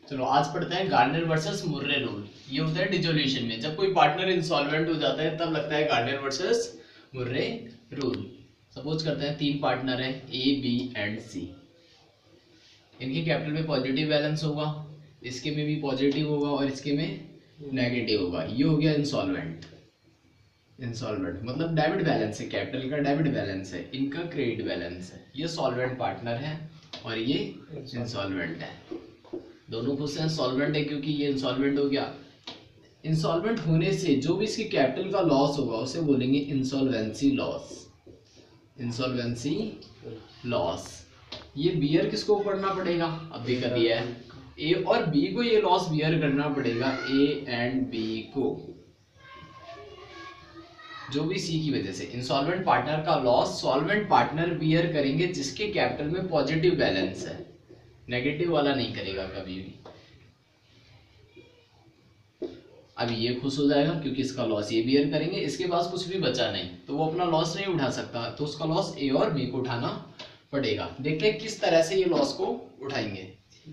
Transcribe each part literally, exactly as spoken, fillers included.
चलो आज पढ़ते हैं गार्डनर वर्सेस मुर्रे रूल। ये होता है डिसोल्यूशन में, जब कोई पार्टनर इंसॉल्वेंट हो जाता है तब लगता है Gardner versus Murray rule. Suppose करते हैं तीन पार्टनर हैं ए बी एंड सी। इनके कैपिटल में पॉजिटिव बैलेंस होगा, इसके में भी पॉजिटिव होगा और इसके में नेगेटिव होगा। ये हो गया इंसॉल्वेंट। इंसॉल्वेंट मतलब डेबिट बैलेंस है, कैपिटल का डेबिट बैलेंस है, इनका क्रेडिट बैलेंस है। ये सॉल्वेंट पार्टनर है और ये इंसॉल्वेंट है। दोनों खुश हैं, सॉल्वेंट है क्योंकि ये इंसॉल्वेंट हो गया। इंसॉल्वेंट होने से जो भी इसकी कैपिटल का लॉस होगा उसे बोलेंगे इंसॉल्वेंसी लॉस। Insolvency loss. ये बियर किसको करना पड़ेगा? अब भी कर दिया है, ए और बी को ये लॉस बियर करना पड़ेगा, ए एंड बी को, जो भी सी की वजह से। इंसॉल्वेंट पार्टनर का लॉस सॉल्वेंट पार्टनर बियर करेंगे जिसके कैपिटल में पॉजिटिव बैलेंस है, नेगेटिव वाला नहीं करेगा कभी भी। अब ये खुश हो जाएगा क्योंकि इसका लॉस ये बियर करेंगे, इसके पास कुछ भी बचा नहीं तो वो अपना लॉस नहीं उठा सकता, तो उसका लॉस ए और बी को उठाना पड़ेगा। देखते हैं किस तरह से ये लॉस को उठाएंगे।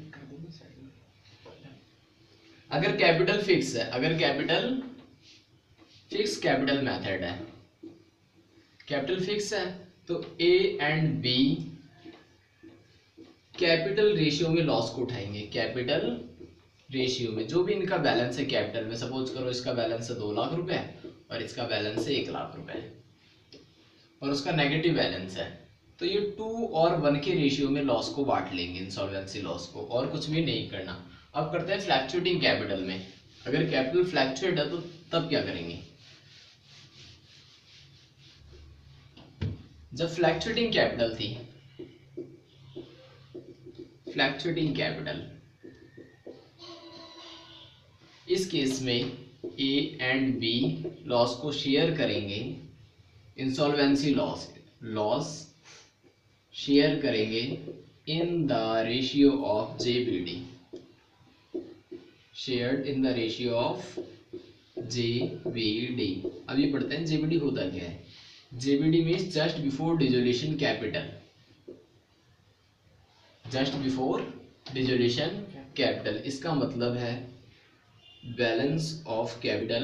अगर कैपिटल फिक्स है, अगर कैपिटल फिक्स कैपिटल मेथड है, कैपिटल फिक्स है तो A and B capital ratio में लॉस को उठाएंगे। कैपिटल रेशियो में जो भी इनका बैलेंस है कैपिटल में, सपोज करो इसका बैलेंस है दो लाख रुपए और इसका बैलेंस है एक लाख रुपए और उसका नेगेटिव बैलेंस है, तो ये टू और वन के रेशियो में लॉस को बांट लेंगे, इंसॉल्वेंसी लॉस को, और कुछ भी नहीं करना। अब करते हैं फ्लैक्चुएटिंग कैपिटल में। अगर कैपिटल फ्लैक्चुएट है तो तब क्या करेंगे? जब फ्लैक्चुएटिंग कैपिटल थी, फ्लैक्चुएटिंग कैपिटल, इस केस में ए एंड बी लॉस को शेयर करेंगे, इंसॉल्वेंसी लॉस लॉस शेयर करेंगे in the ratio of JBD, shared in the ratio of JBD. अभी पढ़ते हैं जेबीडी होता क्या है। JBD means just before dissolution capital, just before dissolution capital. इसका मतलब है बैलेंस ऑफ कैपिटल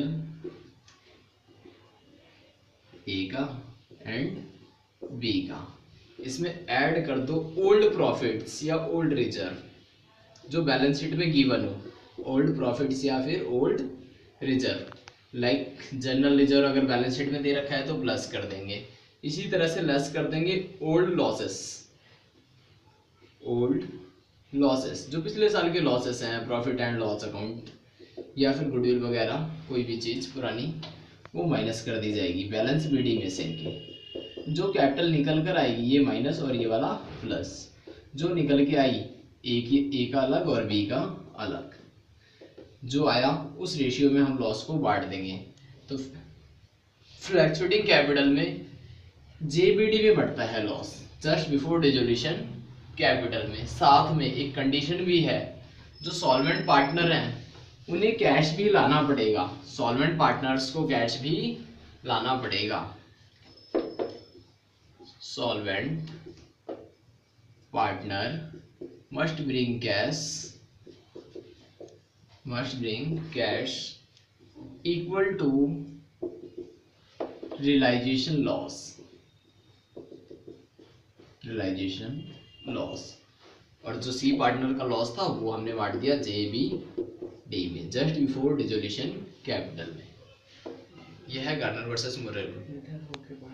ए का एंड बी का। इसमें ऐड कर दो ओल्ड प्रॉफिट्स या ओल्ड रिजर्व जो बैलेंस शीट में गिवन हो, ओल्ड प्रॉफिट्स या फिर old reserve. Like general reserve अगर बैलेंस शीट में दे रखा है तो प्लस कर देंगे, इसी तरह से लेस कर देंगे ओल्ड लॉसेस, ओल्ड लॉसेस जो पिछले साल के लॉसेस हैं, प्रॉफिट एंड लॉस अकाउंट या फिर गुडविल वगैरह, कोई भी चीज़ पुरानी, वो माइनस कर दी जाएगी बैलेंस बीडी में से। इनकी जो कैपिटल निकल कर आएगी ये माइनस और ये वाला प्लस, जो निकल के आई ए की ए का अलग और बी का अलग, जो आया उस रेशियो में हम लॉस को बांट देंगे। तो फ्लैक्चुएटिंग कैपिटल में जेबीडी में बढ़ता है loss, just before dissolution capital में। साथ में एक कंडीशन भी है, जो सॉल्वेंट पार्टनर हैं उन्हें कैश भी लाना पड़ेगा, सॉल्वेंट पार्टनर्स को कैश भी लाना पड़ेगा। Solvent partner must bring cash, must bring cash equal to realisation loss, realisation loss. और जो सी पार्टनर का लॉस था वो हमने बांट दिया जे बी डी में, जस्ट बिफोर डिसोल्यूशन कैपिटल में। यह है गार्डनर वर्सेस मुर्रे रूल।